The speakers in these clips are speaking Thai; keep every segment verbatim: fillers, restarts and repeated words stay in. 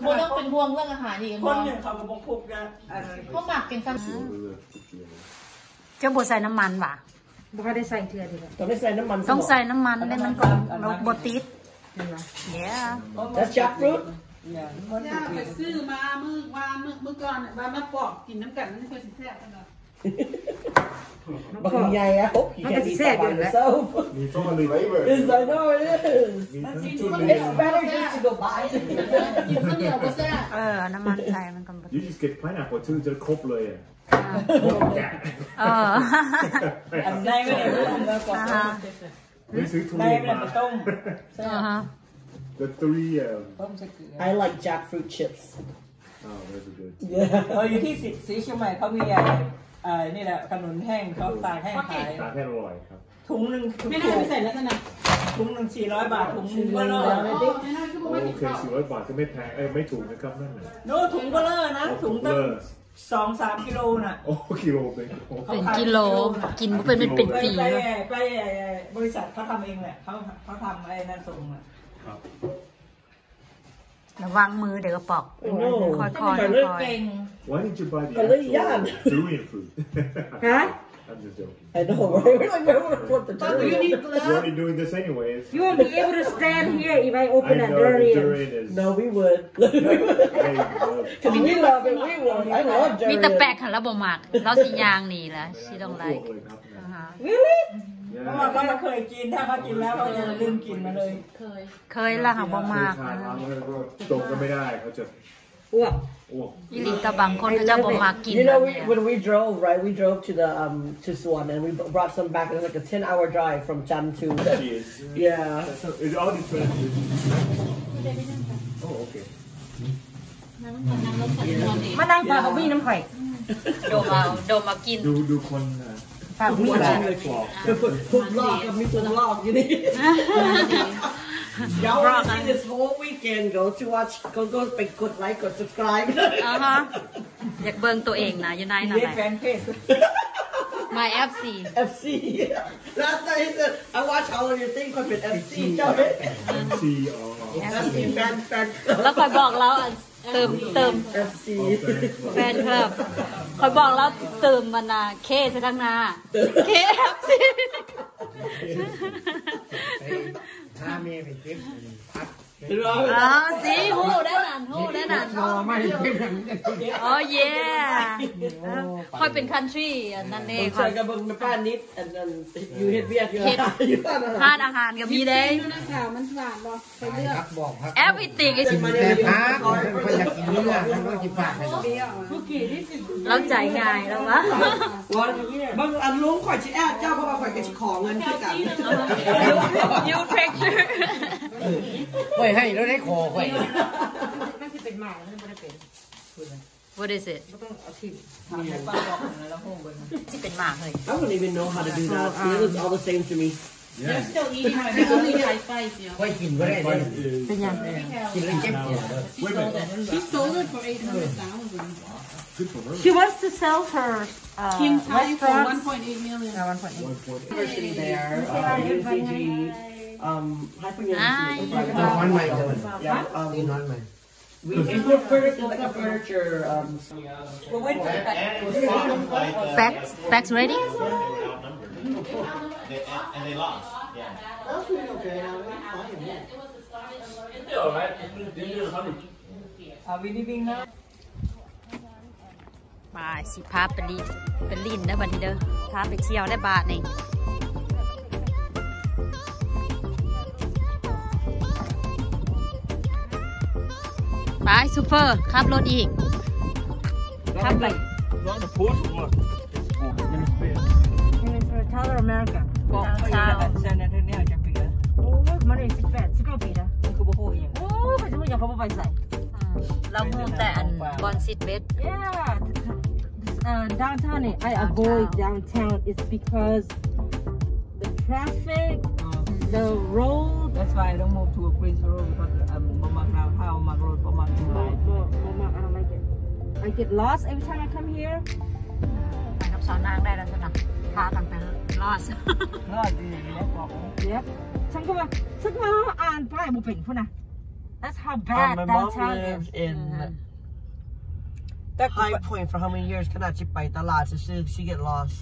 โบต้องเป็นห่วงเรื่องอาหารอีกคนเนี่ยเขากระบอกพุกนะเขาหมักเป็นซ้ำเจ้าโบใส่น้ำมันว่ะโบก็ได้ใส่เถื่อนดีกว่าต้องได้ใส่น้ำมันต้องใส่น้ำมันได้มันก่อนเราโบติดเนี่ย That's jackfruit ย่าไปซื้อมาเมื่อวานเมื่อก่อนว่ามาปอกกินน้ำกันนี่เคยสิแซ่บกันเหรอบางใหญ่อะโอ้ยแค่ดีแต่อยู่แล้วมีต้องมาเลยไหมเว้ย Yes I know it is It's better just to go buy กินข้าวเหนียวก็แซ่บเออน้ำมันใส่มันก็ You just get pineapple ชื่อจะครบเลยอ่ะเอออันได้ไม่ได้แล้วก็ไม่ซื้อทุเรียนมาต้ม The three I like jackfruit chips Oh those are good เอออยู่ที่สีเชียงใหม่เขามีอ่านี่แหละขนมแห้งเขาตากแห้งขายตากแห้งอร่อยครับถุงหนึ่งไม่น่าไปใส่แล้วกันนะถุงหนึ่งสี่ร้อยบาทถุงนึงก็เลยโอเคสี่ร้อยบาทก็ไม่แพงเอ้ยไม่ถูกนะครับนั่นน่ะโน้ถุงก็เลอนะถุงตั้งสองสามกิโลน่ะโอ้กิโลเป็นเป็นกิโลกินเป็นเป็นเป็นปีไปไปบริษัทเขาทำเองแหละเขาเขาทำไอ้นั่นส่งอ่ะระวังมือเดี๋ยวกระปอกค่อยๆค่อยๆ Why did you buy the actual durian fruit ฮะ I'm just joking. I know, right? We don't know what the durian is. You're only doing this anyways. You won't be able to stand here if I open a durian. No, we would. Because we love it, we would. I love durian. มีแต่แปลกค่ะแล้วบ่มักเราสิยางนี่แหละชีต้องไลค์ Really? เพราะว่าเขาไม่เคยกินถ้าเขากินแล้วเขาจะลืมกินมาเลยเคยเคยละค่ะบ่มักตรงก็ไม่ได้เขาจะอ้วกอีหลีตะบางคนเขาจะบ่มักกิน You know we when we drove right we drove to the um to Suwon and we brought some back. It was like a ten hour drive from Chan to yeah it all depends oh okay มานั่งปลาเขาบี้น้ำไข่โดมเอาโดมมากินดูดูคนฝากมีอะไรทุกรอบกับมีคนรอบอยู่นี่ Y'all want to see this whole weekend go to watch go go ไปกดไลค์กด subscribe อ่าฮะอยากเบิ่งตัวเองนะอยู่ในนั่นแหละ My เอฟ ซีเอฟ ซี Last night he said I watch all of your things คนเป็น เอฟ ซี เจ้าไหมเอฟ ซี อ๋อเอฟ ซี แฟนแฟนแล้วคอยบอกแล้วเติมเติมเอฟ ซีแฟนคลับคอยบอกแล้วเติมมันนะเคใส่ข้างหน้าเค เอฟ ซีถ้ามีเป็นคลิปพักอ๋อสิหูได้นานหูได้นานไม่คลิปนั้นอ๋อเย่ค่อยเป็นคันทรีนั่นเองค่ะกับเบิ้งป้านิดอันนั้นอยู่เฮ็ดเวียดอยู่ทานอาหารกับมีได้ข่าวมันหวานบ่ไปเลือกบอกครับ everything is แต่พักคนอยากกินเนื้อแล้วก็กินปากเราใจง่ายแล้ววะบางอันลุงข่อยชิแอบเจ้าเพราะว่าข่อยก็สิขอเงินคือกัน you picture ไว้ให้เราได้ขอไว้มันจะเป็นหมามันไม่ได้เป็น What is it ต้องเอาทิ่มมีป้าบอกแล้วโหเบิ่งที่เป็นหมาเลย I don't even know how to do that it was all the same to me They're still eating right now only high five you know ไว้กินก็ได้เป็นยังกินแล้วเจ็บปวด She sold it for eight hundred thousand She wants to sell her uh, Kim Thai for one point eight million one point eight University there U C G um Hyper University นอนใหม่เลยนอนใหม่ We put furniture like a furniture. Um, we're waiting for the facts. Facts ready? And they lost. Yeah. That's really okay. It's all right. Are we leaving now? มาสิพาไปลีไปลินนะบันทีเด้อพาไปเที่ยวได้บาทนี่ไปซูเปอร์ขับรถอีกขับไป Color America บอกชาวเซนเทเนี่ยจะปีละโอ้มาเลยสิบแปดสิบเก้าปีแล้วคือบ่ฮู้อีหยังโอ้ไปจะไม่อยากเขาไปใส่เราฮู้แต่อันบอนซิดเวส Yeah uh downtown I avoid downtown it's because the traffic the road that's why I don't move to a Queens Road because um บ่มักdowntown มัก road บ่มัก drive บ่มัก I don't like it I get lost every time I come here ไปกับสอนนางได้แล้วจ้ะนะพากันไปลอดลอดดีแล้วบอก Yep ฉันก็ว่าฉันก็ว่าอ่านป้ายบ่เป็นพุ่นน่ะ That's how bad my mom downtown lives is. in High Point for how many years ขนาดชิไปตลาดซื้อ she get lost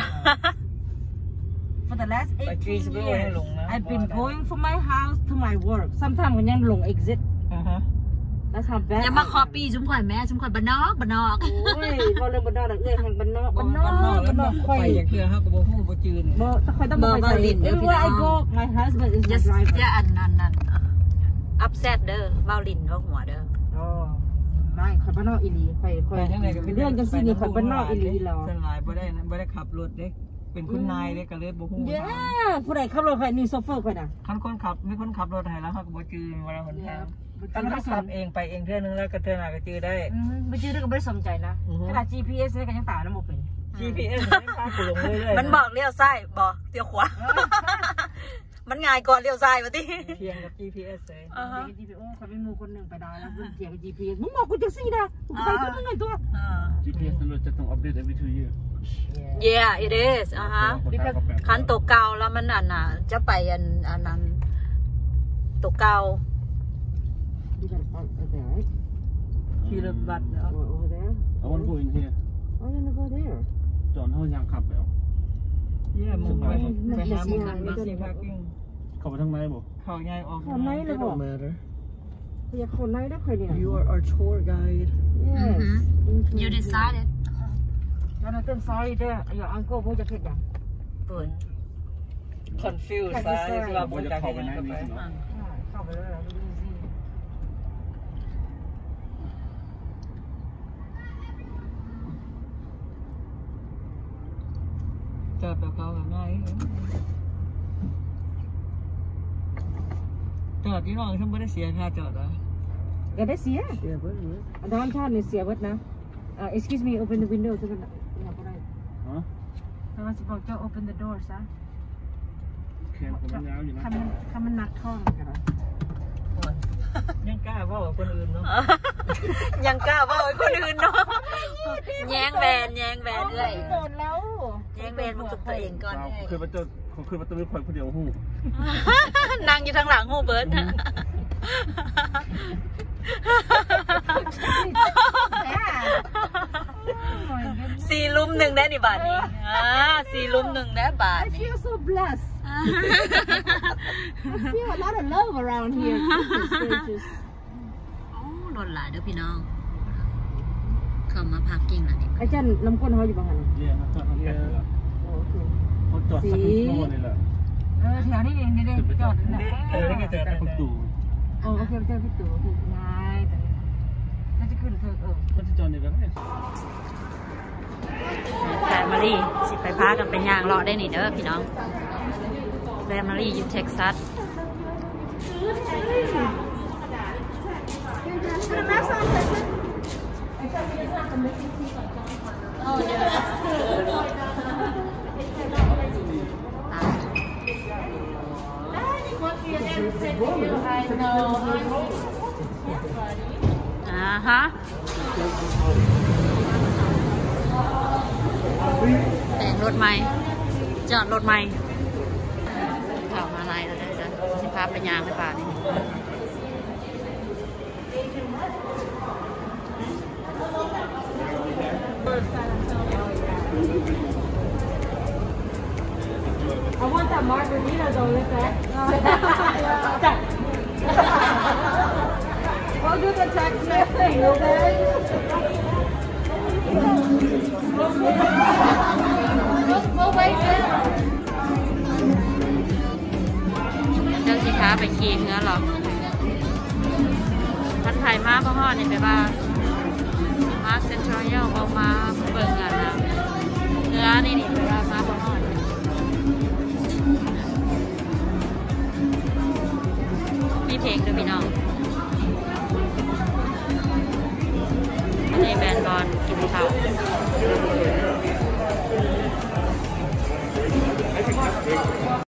For the last eighteen years I've been going from my house to my work sometimes มันยังหลง exit That's how bad อย่ามาคอปี้จุ้มข่อยแม่จุ้มข่อยบ้านนอกบ้านนอกโอ้ยพอเรื่องบ้านนอกเรื่องแห่งบ้านนอกบ้านนอกบ้านนอกค่อยอย่างเดียวฮะก็บ่ฮู้บ่จืดบ่ค่อยต้องไปใส่ Where I go my husband is the driver อย่าอันนั้นนั่นอัพเซตเด้อเว้าลิ้นเว้าหัวเด้ออ๋อไม่ข่อยบ้านนอกอีหลีข่อยข่อยเรื่องจังซี่นี่ข่อยบ้านนอกอีหลีหรอสลายบ่ได้บ่ได้ขับรถเด้เป็นคุณนายเด้ก็เลยบ่ฮู้ย่าผู้ใดขับรถข่อยนี่โซเฟอร์ข่อยน่ะคันคนขับมีคนขับรถให้แล้วเขาก็บ่จืดเวลาเพิ่นแทงตอนเขาขับเองไปเองเทื่อนึงแล้วก็เทื่อหน้าก็จืดได้บ่จืดก็บ่ได้สนใจนะขนาด จี พี เอส ก็ยังตามนำบ่เป็น จี พี เอส มันพากูลงเรื่อยๆมันบอกเลี้ยวซ้ายบอกเลี้ยวขวามันง่ายก่อนเลี้ยวซ้ายว่าติเทียงกับ จี พี เอส เลย จี พี เอส โอ้เขาเป็นหมู่คนนึงไปได้แล้วเทียงกับ จี พี เอส มึงบอกกูจังซี่นะกูไปกูมึงไงตัวจี พี เอส เราจะต้องอัปเดต every two years Yeah it is อ่าฮะคันตัวเก่าแล้วมันอันน่ะจะไปอันอันนั้นตัวเก่า You gotta park right there, right? See the bus over there? I want to go in here. Oh, you wanna go there? จอดห้องยางขับไปเอา Yeah, มึงไปไปหามึงกันมาสิพักกิ้งเข้าไปทางไหนบ่เข้าง่ายออกเข้าไหนเลยบ่ matter อยากเข้าไหนได้ใครเนี่ย You are our tour guide Yes You decided Jonathan sorry เด้อ Your uncle บ่จะเฮ็ดหยังเปิด Confused ซะว่าบ่จะเข้าไปไหนนี่เนาะเข้าไปเลยจอดแบบเขาแบบง่ายจอดที่น้องฉันไม่ได้เสียค่าจอดเหรอก็ได้เสียเสียเบิดเลยดาวน์ทาวน์เนี่ยเสียเบิดนะเอ่อ excuse me open the window จะกันอยากอะไรฮะถ้าว่าจะบอกเจ้า open the door ซะแขนผมยาวอยู่นะทำมันทำมันหนักท้องกันยังกล้าว่าคนอื่นเนาะยังกล้าว่าคนอื่นเนาะแย้งแบนแย้งแบนเลยโดนแล้วแย้งแบนมันจุกตัวเองก่อนเคยมาเจอเคยมาเจอคนคนเดียวหูนั่งอยู่ทางหลังหูเบิร์ดสี่ลุ่มหนึ่งได้ในบาทนี้อ่าสี่ลุ่มหนึ่งได้บาท I feel so blessed I feel a lot of love around here โอ้หล่นหลายเด้อพี่น้องเข้ามาพักกิ้งแล้วนี่อาจารย์ลำก้นเขาอยู่บ้างเรียนเขาเขาเรียนเขาจอดสักโน่นนี่แหละเออแถวนี้เองนี่เองจอดนี่เออได้เจอแต่คุณตู่โอ้โอเคเจอพี่ตู่ถูกง่ายแต่น่าจะขึ้นเธอเออมันจะจอดนี่แล้วไหมแฟมิลี่สิไปพากันไปย่างเลาะได้นี่เด้อพี่น้องแฟมิลี่อยู่เท็กซัสอ่าฮะแต่งรถใหม่จอดรถใหม่ข่าวมาลายแล้วได้จ้ะสิพาไปยางในป่านี่ I want that margarita though, with that. We'll do the text message, okay? We'll wait there. เจ้าสิค้าไปขี่เนื้อหรอพันไทยมาพ่อห่อนี่ไปบ้างมาเซ็นทรัลเยลเอามาเบิ่งกันนะเนื้อนี่นี่ไปว่ามาพ่อห่อมีเพลงด้วยพี่น้องอันนี้แบนบอลกินข้าว